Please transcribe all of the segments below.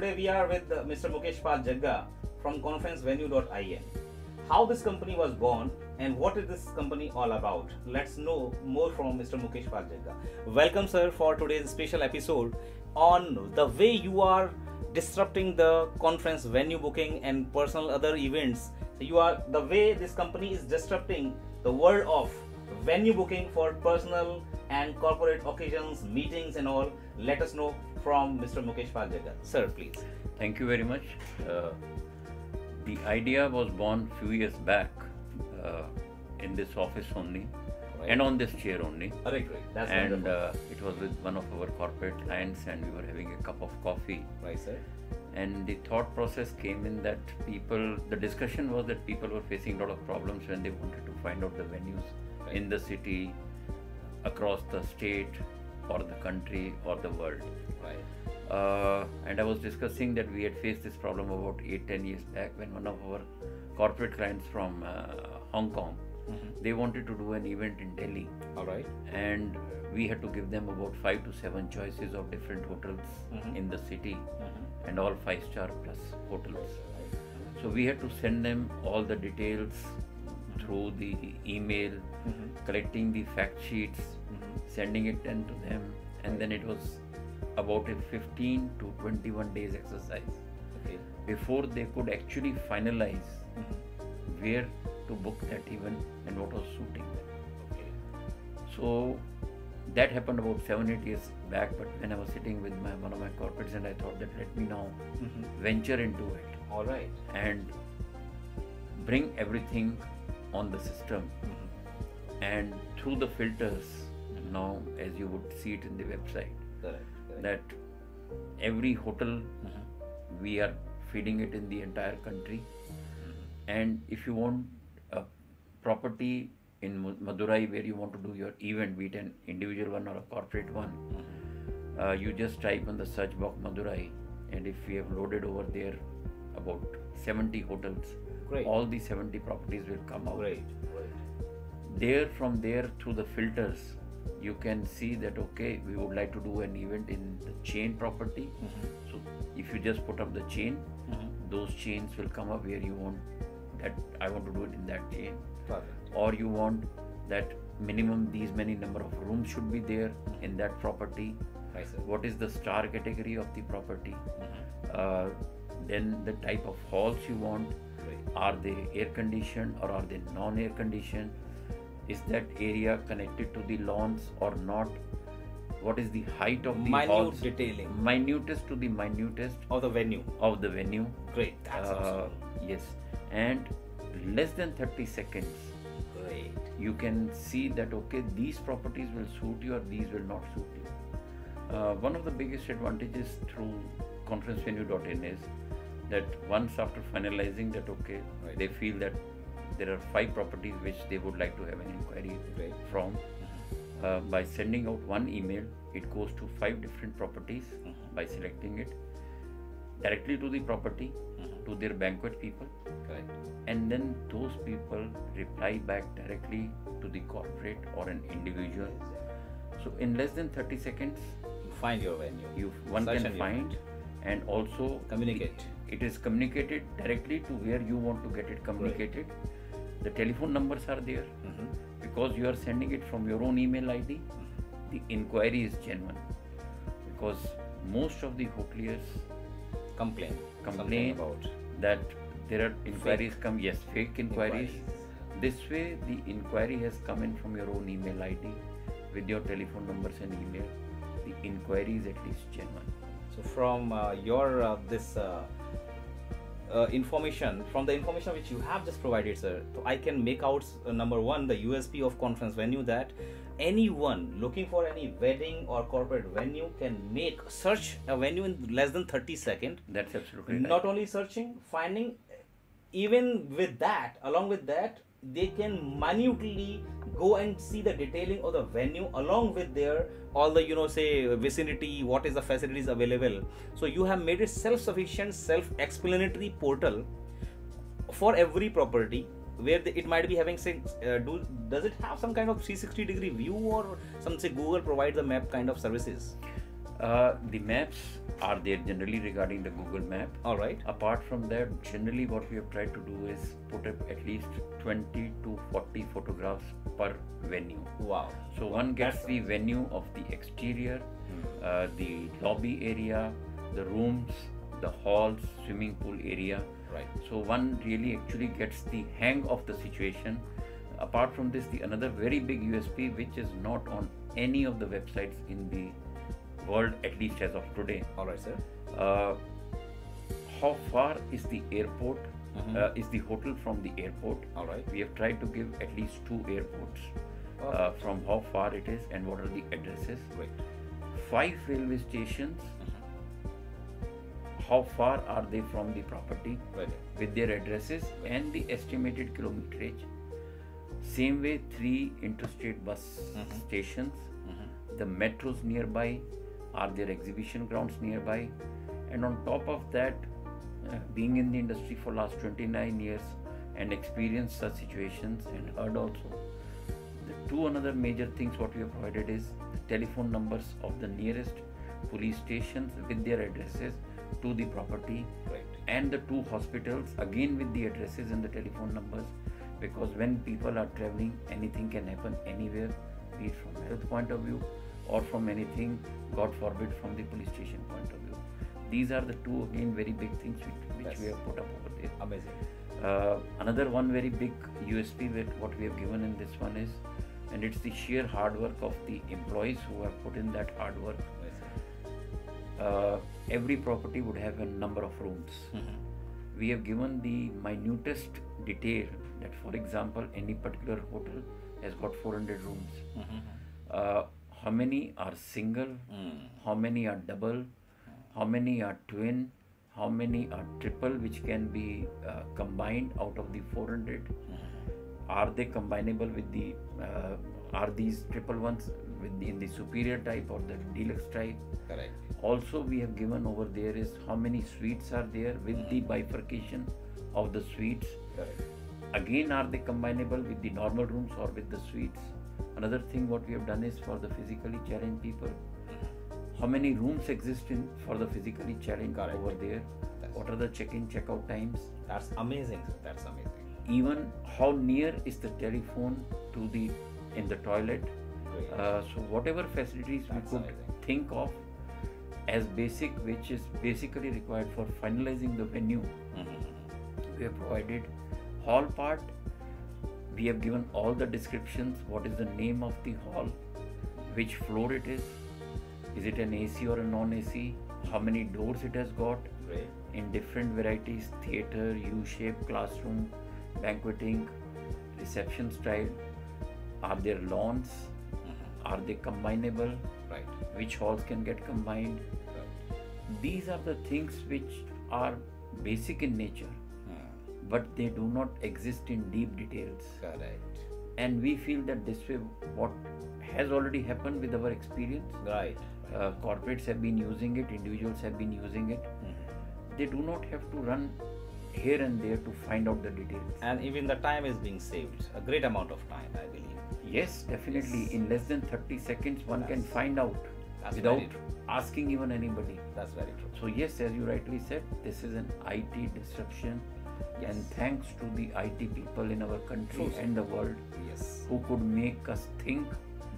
today we are with Mr. Mukesh Pal Jagga from conferencevenue.in. How this company was born and what is this company all about? Let's know more from Mr. Mukesh Pal Jagga. Welcome, sir, for today's special episode on the way you are disrupting the conference venue booking and personal other events. You are the way this company is disrupting the world of venue booking for personal and corporate occasions, meetings and all. Let us know from Mr. Mukesh Pal Jagga. Sir, please. Thank you very much. The idea was born few years back in this office only, Right. and on this chair only. Great. That's And wonderful. it was with one of our corporate clients, and we were having a cup of coffee. Right, sir. And the thought process came in that the discussion was that people were facing a lot of problems when they wanted to find out the venues Right. in the city, across the state, or the country, or the world. Right. And I was discussing that we had faced this problem about 8-10 years back when one of our corporate clients from Hong Kong, they wanted to do an event in Delhi, All right. and we had to give them about 5 to 7 choices of different hotels in the city, and all 5-star plus hotels. So we had to send them all the details through the email, collecting the fact sheets, sending it then to them, and then it was about a 15 to 21 days exercise Okay. before they could actually finalize where to book that event and what was suiting them. Okay. So that happened about 7-8 years back, but when I was sitting with one of my corporates, and I thought that let me now venture into it All right. and bring everything on the system, and through the filters now, as you would see it in the website, Correct. that every hotel we are feeding it in the entire country. And if you want a property in Madurai where you want to do your event, be it an individual one or a corporate one, you just type on the search box Madurai, and if we have loaded over there about 70 hotels, Great. all the 70 properties will come out. Great. From there through the filters, you can see that okay, we would like to do an event in the chain property. So if you just put up the chain, those chains will come up where you want that I want to do it in that chain, Perfect. or you want that minimum these many number of rooms should be there in that property. Right, sir. What is the star category of the property? Then the type of halls you want. Great. Are they air conditioned or are they non-air conditioned? Is that area connected to the lawns or not? What is the height of the Minute halls? detailing Minutest to the minutest of the venue. of the venue. Great. That's awesome. Yes, and less than 30 seconds Great. you can see that okay, these properties will suit you or these will not suit you. One of the biggest advantages through conferencevenue.in is that once after finalizing that okay, Right. they feel that there are 5 properties which they would like to have an inquiry Great. from. By sending out one email, it goes to 5 different properties by selecting it directly to the property, to their banquet people, Correct. and then those people reply back directly to the corporate or an individual. So in less than 30 seconds, You find your venue. one Search can and find, and also Communicate. it is communicated directly to where you want to get it communicated. The telephone numbers are there. Because you are sending it from your own email ID, the inquiry is genuine. Because most of the hoteliers Complain. complain Something about that there are inquiries fake inquiries. inquiries. This way the inquiry has come in from your own email ID with your telephone numbers and email. The inquiry is at least genuine. So from your this information, from the information which you have just provided, sir, so I can make out number one, the USP of conference venue, that anyone looking for any wedding or corporate venue can search a venue in less than 30 seconds. That's absolutely Not right. only searching, finding, even with that, along with that, they can minutely go and see the detailing of the venue along with their all the say vicinity, what is the facilities available. So you have made a self-sufficient, self-explanatory portal for every property where it might be having say does it have some kind of 360-degree view or some say Google provides a map kind of services? The maps are there generally regarding the Google Map. All right. Apart from that, generally what we have tried to do is put up at least 20 to 40 photographs per venue. Wow. So one gets the venue of the exterior, the lobby area, the rooms, the halls, swimming pool area. Right. So one really actually gets the hang of the situation. Apart from this, the another very big USP which is not on any of the websites in the world, at least as of today. All right, sir. How far is the airport? Is the hotel from the airport? All right. We have tried to give at least 2 airports from how far it is and what are the addresses. Right. 5 railway stations. How far are they from the property with their addresses and the estimated kilometerage? Same way, 3 interstate bus stations. The metros nearby. Are there exhibition grounds nearby? And on top of that, being in the industry for last 29 years and experienced such situations and heard also, the 2 another major things what we have provided is the telephone numbers of the nearest police stations with their addresses to the property, and the 2 hospitals again with the addresses and the telephone numbers, because when people are traveling, anything can happen anywhere, be it from health point of view or from anything, God forbid, from the police station point of view. These are the 2 again very big things which we have put up over there. Amazing. Another one very big USP with what we have given in this one is, and it's the sheer hard work of the employees who have put in that hard work. Every property would have a number of rooms. We have given the minutest detail that, for example, any particular hotel has got 400 rooms. How many are single, how many are double, how many are twin, how many are triple, which can be combined out of the 400. Are they combinable with the, are these triple ones in the superior type or the deluxe type? Correct. Also we have given over there is how many suites are there with the bifurcation of the suites. Correct. Again, are they combinable with the normal rooms or with the suites? Another thing what we have done is for the physically challenged people, how many rooms exist for the physically challenged over there? What are the check-in, check-out times? That's amazing. That's amazing. Even how near is the telephone to the in the toilet? So whatever facilities we could think of as basic, which is basically required for finalizing the venue, we have provided. Hall part, we have given all the descriptions. What is the name of the hall, which floor it is it an AC or a non-AC, how many doors it has got in different varieties, theatre, U-shape, classroom, banqueting, reception style. Are there lawns? Are they combinable? Which halls can get combined? These are the things which are basic in nature, but they do not exist in deep details. Correct. And we feel that this way, what has already happened with our experience, corporates have been using it, individuals have been using it. They do not have to run here and there to find out the details. And even the time is being saved, a great amount of time, I believe. Yes, definitely. Yes. In less than 30 seconds, one can find out That's without very true. asking even anybody. That's very true. So yes, as you rightly said, this is an IT disruption, and thanks to the IT people in our country and the world who could make us think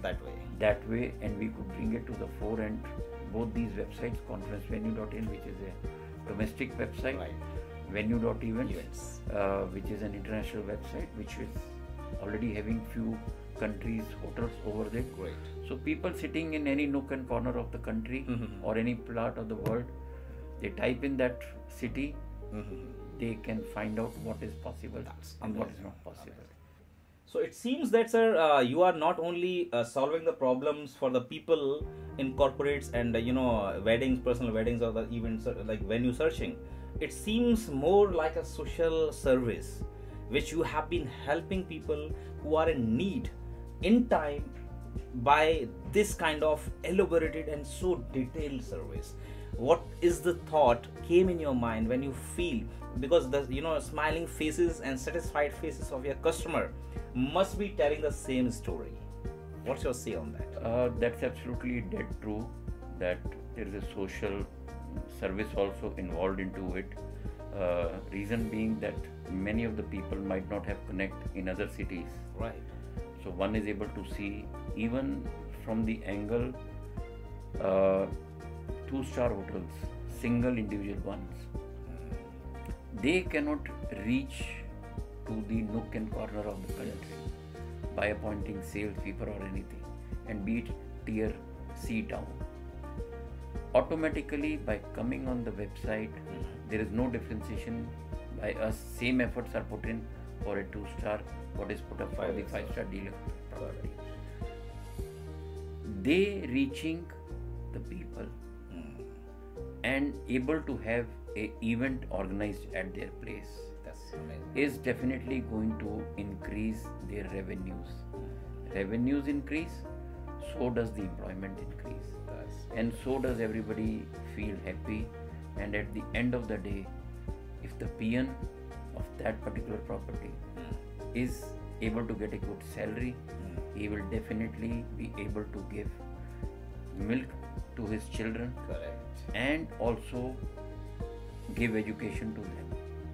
that way, and we could bring it to the fore. And both these websites, conferencevenue.in, which is a domestic website, venue.events, which is an international website, which is already having few countries, hotels over there. So people sitting in any nook and corner of the country or any part of the world, they type in that city, they can find out what is possible and what is not possible. So it seems that, sir, you are not only solving the problems for the people in corporates and weddings, personal weddings, or the events like venue searching. It seems more like a social service, which you have been helping people who are in need in time by this kind of elaborated and so detailed service. What is the thought came in your mind when you feel, because the smiling faces and satisfied faces of your customer must be telling the same story? What's your say on that? That's absolutely dead true, that there is a social service also involved into it. Reason being that many of the people might not have connect in other cities. Right. So one is able to see even from the angle 2-star hotels, single individual ones. They cannot reach to the nook and corner of the country by appointing salespeople or anything, and be it tier C town. Automatically, by coming on the website, there is no differentiation by us. Same efforts are put in for a 2-star, what is put up for the 5-star dealer property. They reaching the people and able to have a event organized at their place. That's amazing. Is definitely going to increase their revenues. Revenues increase, so does the employment increase. And so does everybody feel happy. And at the end of the day, if the peon of that particular property is able to get a good salary, he will definitely be able to give milk to his children. Correct. And also give education to them.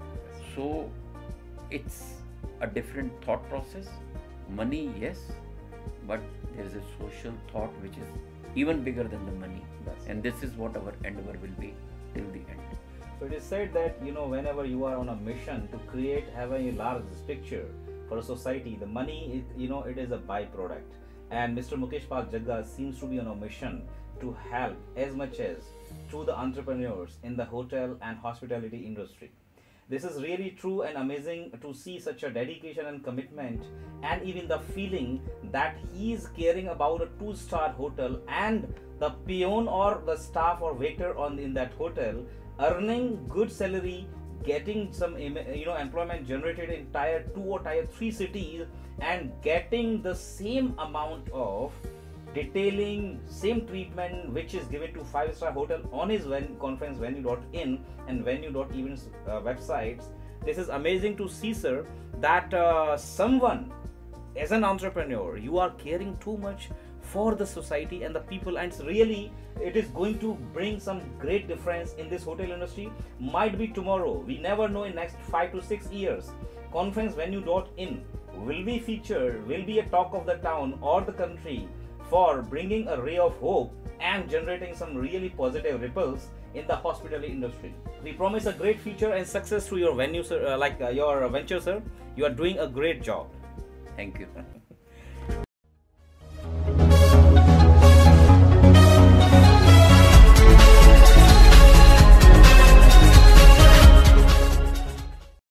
So it's a different thought process. Money, yes, but there is a social thought which is even bigger than the money. And this is what our endeavor will be till the end. So it is said that, whenever you are on a mission to have a large picture for a society, the money, it is a byproduct. And Mr. Mukesh Pal Jagga seems to be on a mission to help as much as to the entrepreneurs in the hotel and hospitality industry. This is really true and amazing to see such a dedication and commitment, and even the feeling that he is caring about a 2-star hotel and the peon or the staff or waiter in that hotel earning good salary, getting some employment generated in tier 2 or tier 3 cities, and getting the same amount of detailing, same treatment which is given to 5-star hotel on his conference venue.in and venue.events websites. This is amazing to see, sir, that someone as an entrepreneur, you are caring too much for the society and the people, and it is going to bring some great difference in this hotel industry. Might be tomorrow, we never know, in next 5 to 6 years, conference venue.in will be featured, will be a talk of the town or the country for bringing a ray of hope and generating some really positive ripples in the hospitality industry. We promise a great future and success to your venue, sir, your venture, sir. You are doing a great job. Thank you.